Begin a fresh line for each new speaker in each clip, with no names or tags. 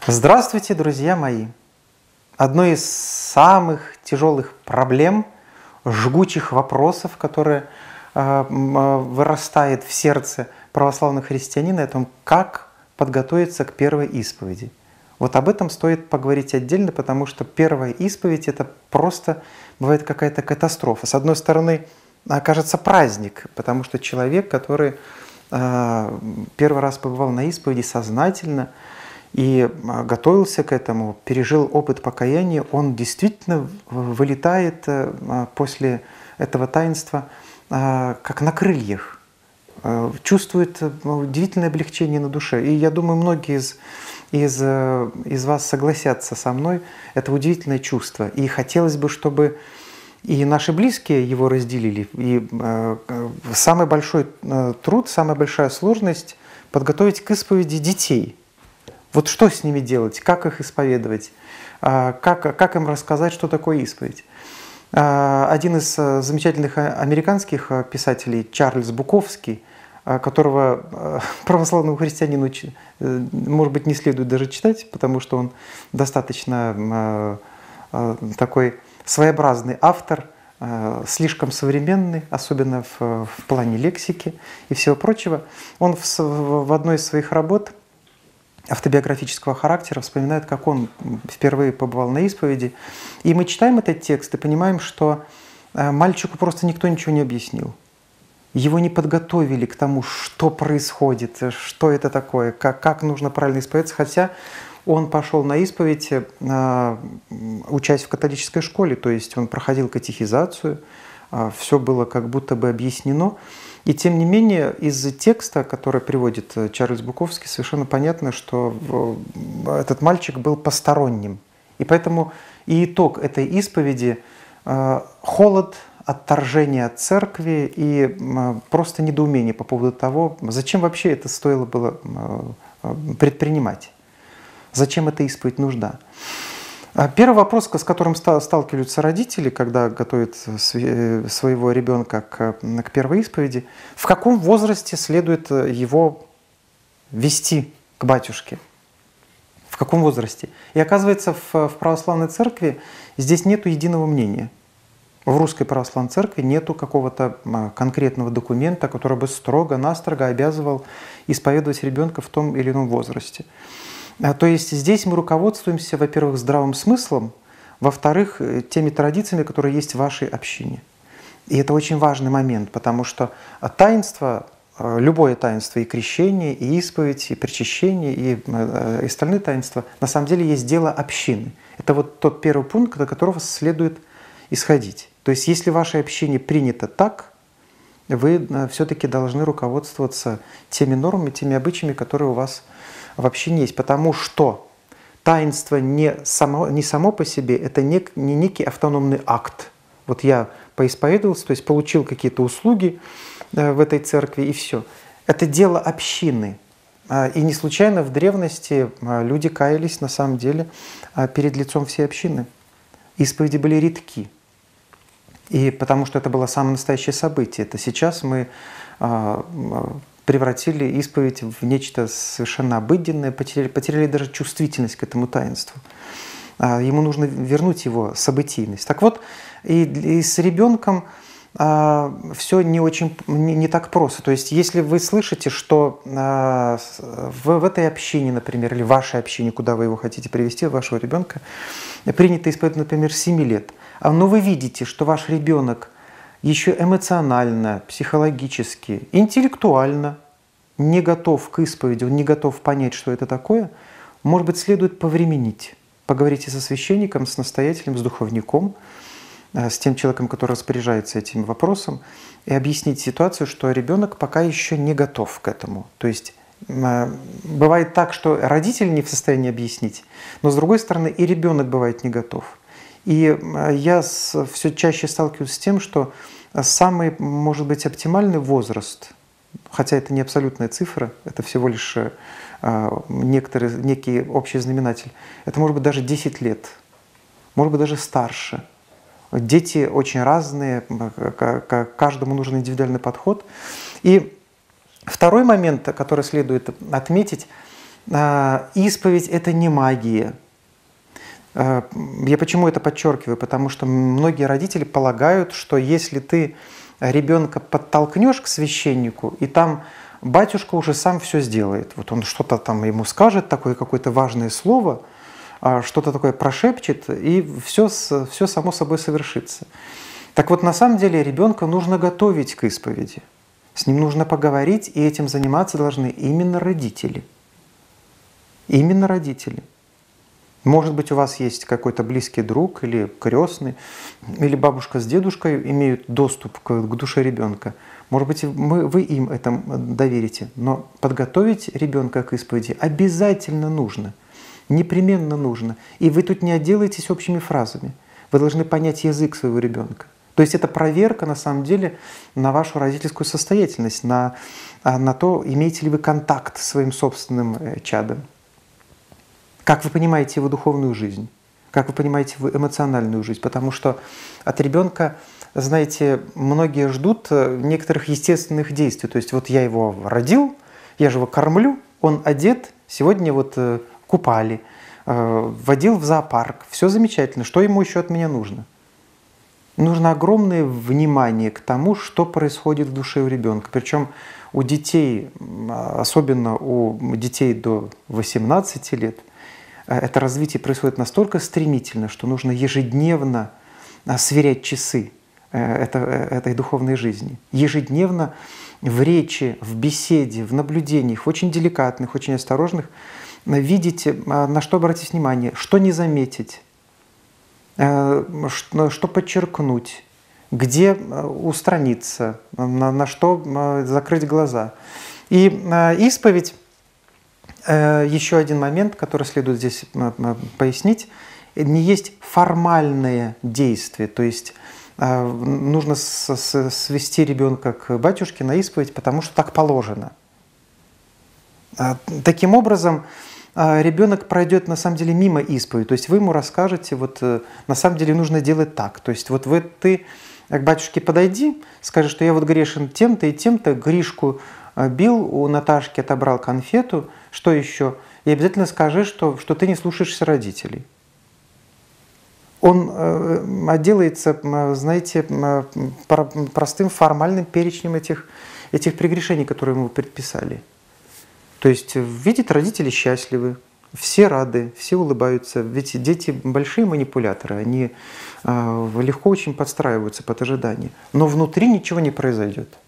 Здравствуйте, друзья мои! Одной из самых тяжелых проблем, жгучих вопросов, которые вырастает в сердце православного христианина, о том, как подготовиться к первой исповеди. Вот об этом стоит поговорить отдельно, потому что первая исповедь – это просто бывает какая-то катастрофа. С одной стороны, кажется праздник, потому что человек, который первый раз побывал на исповеди сознательно и готовился к этому, пережил опыт покаяния, он действительно вылетает после этого таинства как на крыльях, чувствует удивительное облегчение на душе. И я думаю, многие из вас согласятся со мной, это удивительное чувство. И хотелось бы, чтобы и наши близкие его разделили. И самый большой труд, самая большая сложность – подготовить к исповеди детей. Вот что с ними делать, как их исповедовать, как им рассказать, что такое исповедь. Один из замечательных американских писателей, Чарльз Буковский, которого православному христианину, может быть, не следует даже читать, потому что он достаточно такой своеобразный автор, слишком современный, особенно в плане лексики и всего прочего. Он в одной из своих работ автобиографического характера вспоминает, как он впервые побывал на исповеди. И мы читаем этот текст и понимаем, что мальчику просто никто ничего не объяснил. Его не подготовили к тому, что происходит, что это такое, как нужно правильно исповедаться, хотя он пошел на исповедь, учась в католической школе, то есть он проходил катехизацию, все было как будто бы объяснено. И тем не менее, из текста, который приводит Чарльз Буковский, совершенно понятно, что этот мальчик был посторонним. И поэтому и итог этой исповеди – холод, отторжение от церкви и просто недоумение по поводу того, зачем вообще это стоило было предпринимать. Зачем эта исповедь нужна? Первый вопрос, с которым сталкиваются родители, когда готовят своего ребенка к первой исповеди, в каком возрасте следует его вести к батюшке? В каком возрасте? И оказывается, в православной церкви здесь нет единого мнения. В русской православной церкви нету какого-то конкретного документа, который бы строго-настрого обязывал исповедовать ребенка в том или ином возрасте. То есть здесь мы руководствуемся, во-первых, здравым смыслом, во-вторых, теми традициями, которые есть в вашей общине. И это очень важный момент, потому что таинство, любое таинство, и крещение, и исповедь, и причащение, и остальные таинства, на самом деле есть дело общины. Это вот тот первый пункт, до которого следует исходить. То есть если в вашей общине принято так, вы все-таки должны руководствоваться теми нормами, теми обычаями, которые у вас в общине есть. Потому что таинство не само по себе, это не некий автономный акт. Вот я поисповедовался, то есть получил какие-то услуги в этой церкви и все. Это дело общины. И не случайно в древности люди каялись на самом деле перед лицом всей общины. Исповеди были редки. И потому что это было самое настоящее событие. Это сейчас мы превратили исповедь в нечто совершенно обыденное, потеряли даже чувствительность к этому таинству. Ему нужно вернуть его событийность. Так вот, и с ребенком все не так просто. То есть, если вы слышите, что в этой общине, например, или в вашей общине, куда вы его хотите привести, вашего ребенка, принято исповедовать, например, 7 лет, но вы видите, что ваш ребенок еще эмоционально, психологически, интеллектуально не готов к исповеди, он не готов понять, что это такое, может быть, следует повременить. Поговорите со священником, с настоятелем, с духовником, с тем человеком, который распоряжается этим вопросом, и объяснить ситуацию, что ребенок пока еще не готов к этому. То есть бывает так, что родители не в состоянии объяснить, но с другой стороны и ребенок бывает не готов. И я все чаще сталкиваюсь с тем, что самый, может быть, оптимальный возраст, хотя это не абсолютная цифра, это всего лишь некий общий знаменатель, это может быть даже 10 лет, может быть даже старше. Дети очень разные, каждому нужен индивидуальный подход. И второй момент, который следует отметить, Исповедь – это не магия. Я почему это подчеркиваю? Потому что многие родители полагают, что если ты ребенка подтолкнешь к священнику, и там батюшка уже сам все сделает. Вот он что-то там ему скажет, такое какое-то важное слово, что-то такое прошепчет, и все само собой совершится. Так вот, на самом деле ребенка нужно готовить к исповеди. С ним нужно поговорить, и этим заниматься должны именно родители. Именно родители. Может быть, у вас есть какой-то близкий друг или крестный, или бабушка с дедушкой имеют доступ к душе ребенка. Может быть, вы им это доверите. Но подготовить ребенка к исповеди обязательно нужно. Непременно нужно. И вы тут не отделаетесь общими фразами. Вы должны понять язык своего ребенка. То есть это проверка, на самом деле, на вашу родительскую состоятельность, на то, имеете ли вы контакт с своим собственным чадом. Как вы понимаете его духовную жизнь, как вы понимаете его эмоциональную жизнь. Потому что от ребенка, знаете, многие ждут некоторых естественных действий. То есть вот я его родил, я же его кормлю, он одет, сегодня вот купали, водил в зоопарк. Все замечательно. Что ему еще от меня нужно? Нужно огромное внимание к тому, что происходит в душе у ребенка. Причем у детей, особенно у детей до 18 лет, это развитие происходит настолько стремительно, что нужно ежедневно сверять часы этой духовной жизни. Ежедневно в речи, в беседе, в наблюдениях, очень деликатных, очень осторожных, видите, на что обратить внимание, что не заметить, что подчеркнуть, где устраниться, на что закрыть глаза. И исповедь, еще один момент, который следует здесь пояснить, не есть формальное действие, то есть нужно свести ребенка к батюшке на исповедь, потому что так положено. Таким образом, ребенок пройдет на самом деле мимо исповеди. То есть вы ему расскажете, вот на самом деле нужно делать так. То есть вот ты к батюшке подойди, скажи, что я вот грешен тем-то и тем-то, Гришку бил, у Наташки отобрал конфету, что еще? И обязательно скажи, что ты не слушаешься родителей. Он отделается, знаете, простым формальным перечнем этих прегрешений, которые ему предписали. То есть видит, родители счастливы, все рады, все улыбаются. Ведь дети большие манипуляторы, они легко очень подстраиваются под ожидания. Но внутри ничего не произойдет.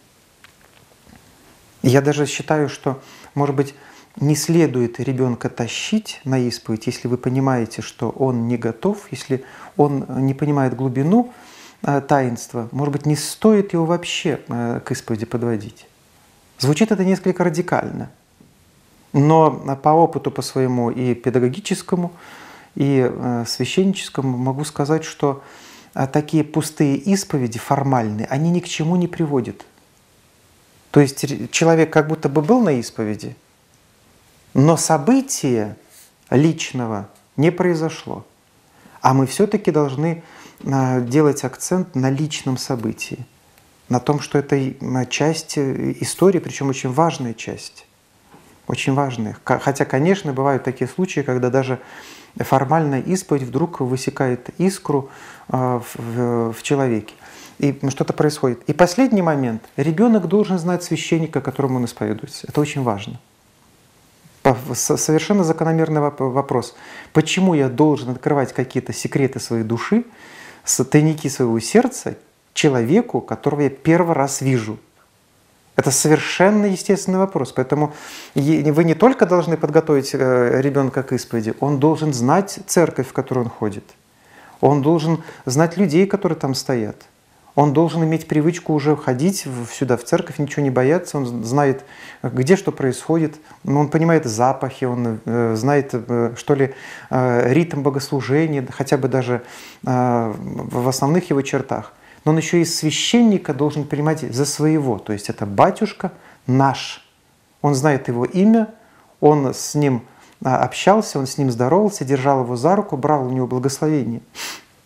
Я даже считаю, что, может быть, не следует ребенка тащить на исповедь, если вы понимаете, что он не готов, если он не понимает глубину таинства. Может быть, не стоит его вообще к исповеди подводить. Звучит это несколько радикально. Но по опыту по своему и педагогическому, и священническому могу сказать, что такие пустые исповеди формальные, они ни к чему не приводят. То есть человек как будто бы был на исповеди, но события личного не произошло. А мы все-таки должны делать акцент на личном событии, на том, что это часть истории, причем очень важная часть. Очень важная. Хотя, конечно, бывают такие случаи, когда даже формальная исповедь вдруг высекает искру в человеке. И что-то происходит. И последний момент. Ребенок должен знать священника, которому он исповедуется. Это очень важно. Совершенно закономерный вопрос. Почему я должен открывать какие-то секреты своей души, тайники своего сердца человеку, которого я первый раз вижу? Это совершенно естественный вопрос. Поэтому вы не только должны подготовить ребенка к исповеди, он должен знать церковь, в которую он ходит. Он должен знать людей, которые там стоят. Он должен иметь привычку уже ходить сюда, в церковь, ничего не бояться. Он знает, где что происходит. Он понимает запахи, он знает, что ли, ритм богослужения, хотя бы даже в основных его чертах. Но он еще и священника должен принимать за своего. То есть это батюшка наш. Он знает его имя, он с ним общался, он с ним здоровался, держал его за руку, брал у него благословение.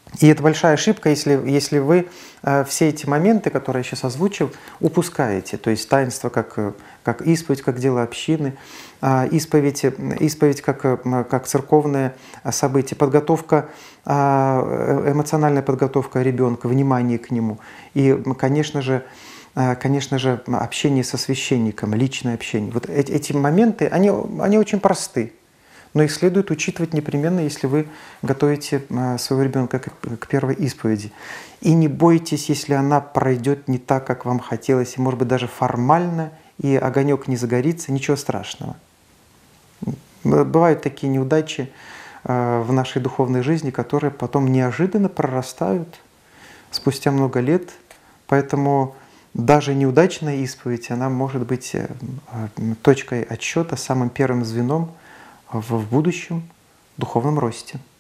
И это большая ошибка, если вы все эти моменты, которые я сейчас озвучил, упускаете. То есть таинство как исповедь, как дело общины, исповедь как церковное событие, подготовка, эмоциональная подготовка ребенка, внимание к нему. И, конечно же, общение со священником, личное общение. Вот эти моменты, они очень просты. Но их следует учитывать непременно, если вы готовите своего ребенка к первой исповеди. И не бойтесь, если она пройдет не так, как вам хотелось, и, может быть, даже формально, и огонек не загорится, ничего страшного. Бывают такие неудачи в нашей духовной жизни, которые потом неожиданно прорастают спустя много лет. Поэтому даже неудачная исповедь, она может быть точкой отсчета, самым первым звеном в будущем духовном росте.